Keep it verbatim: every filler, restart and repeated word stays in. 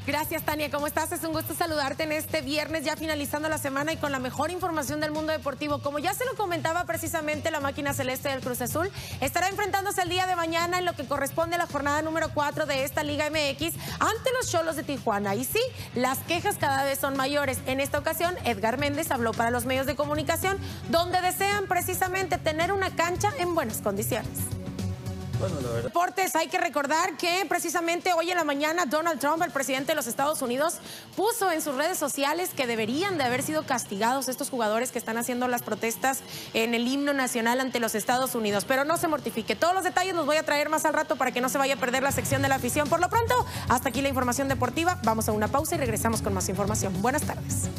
Gracias, Tania. ¿Cómo estás? Es un gusto saludarte en este viernes, ya finalizando la semana y con la mejor información del mundo deportivo. Como ya se lo comentaba precisamente, la máquina celeste del Cruz Azul estará enfrentándose el día de mañana en lo que corresponde a la jornada número cuatro de esta Liga M X ante los Xolos de Tijuana. Y sí, las quejas cada vez son mayores. En esta ocasión, Edgar Méndez habló para los medios de comunicación, donde desean precisamente tener una cancha en buenas condiciones. Bueno, la verdad. Deportes, hay que recordar que precisamente hoy en la mañana Donald Trump, el presidente de los Estados Unidos, puso en sus redes sociales que deberían de haber sido castigados estos jugadores que están haciendo las protestas en el himno nacional ante los Estados Unidos. Pero no se mortifique. Todos los detalles los voy a traer más al rato para que no se vaya a perder la sección de la afición. Por lo pronto, hasta aquí la información deportiva. Vamos a una pausa y regresamos con más información. Buenas tardes.